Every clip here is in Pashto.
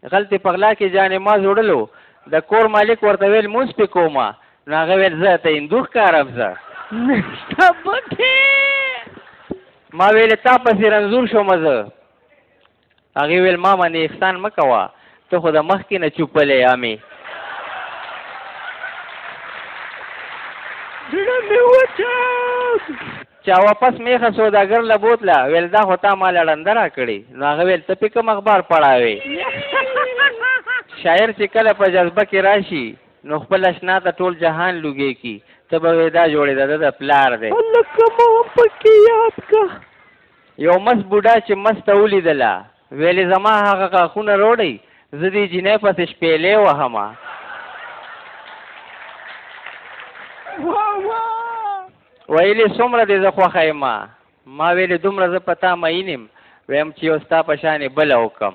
غلطې په غلا کې جانې ما وړلو د کور مالک ورته ویل مونځ پې کومه نو هغه ویل زه ته هندو ښکارم زه ما ویلې تا پسې رنځور شومه زه هغې ویل ما باندې احسان مه کوه ته خو د مخکې نه چوپلی یامې چا واپس میخه سوداګر له بوتله ویل دا خو تا ما لړنده را کړې نو هغه ویل ته پې کوم اخبار پړاوې شاعر چې کله په جذبه کې راشي نو خپل اشنا ته ټول جهان لوګې کی ته به وې دا جوړېده د پلار دی یو مست بوډا چې مسته ولیدله ویلې زما هغه غاښونه روړئ زه دې جینۍ پسې شپېلې وهمه ویلې څومره دې زه خوښه یم ما ویلې دومره زه په تا مین یم ویم چې یو ستا په شانې بله وکړم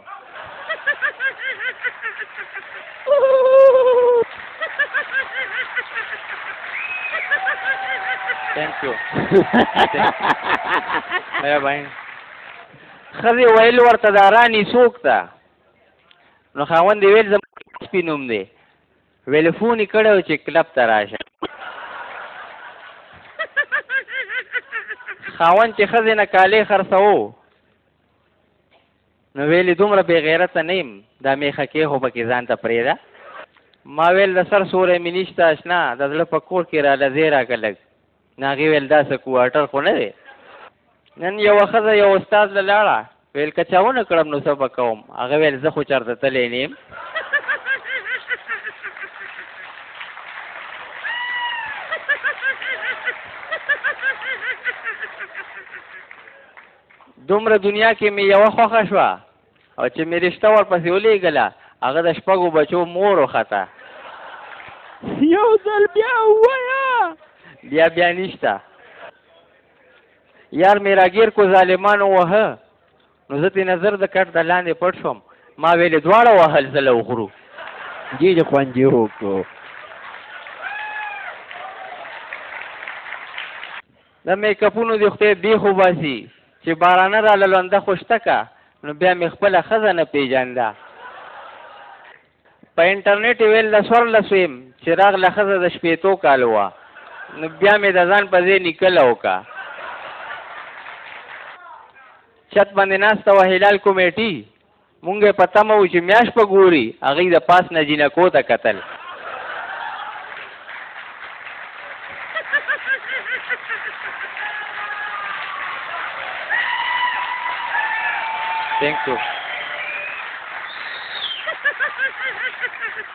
Thank you. ښځې ویل ورته دا راني څوک ته نو خاوند یې ویل زما سپي نوم دی ویلې فون یې کړی و چې کلب ته راشه خاوند چې ښځې نه کالې خرڅوو نو ویلې دومره بې غیرته نه یم دا میخه کې خو پکې ځان ته پرېږده ما ویل د سر سوری مې نشته اشنا د زړه په کور کې راله ځای راکړه لږ نو هغې ویل دا څه کوارټر خو نه دی نن یوه ښځه یو استاد له لاړه ویل که چا ونه کړم نو څه به کوم هغه ویل زه خو چېرته تللی نه یم دومره دنیا کې مې یوه خوښه شوه او چې مې رشته ورپسې ولېږله هغه د شپږو بچو مور وخته یو ځل بیا ووایه بیا نشته یار مې راګیر کو ظالمانو وهه نو زه ترې نظر د کټ د لاندې پټ شوم ما ویلې دواړه وهل زه له وخورو جی خوندي وکړو د میکاپونو دې خدای بیخ وباسي چې بارانه راله لنده خو شته که نو بیا مې خپله ښځه نه پېژانده په انټرنیټ یې ویل د څوارلسو یم چې راغله ښځه د شپېتو کالو وه نو بیا مې د ځان په ځای نیکله وکړه چت باندې ناسته وه هلال کمیټي مونږ یې په تمه وو چې میاشت به ګوري هغوی د پاس نه جینکو ته کتل Thank you.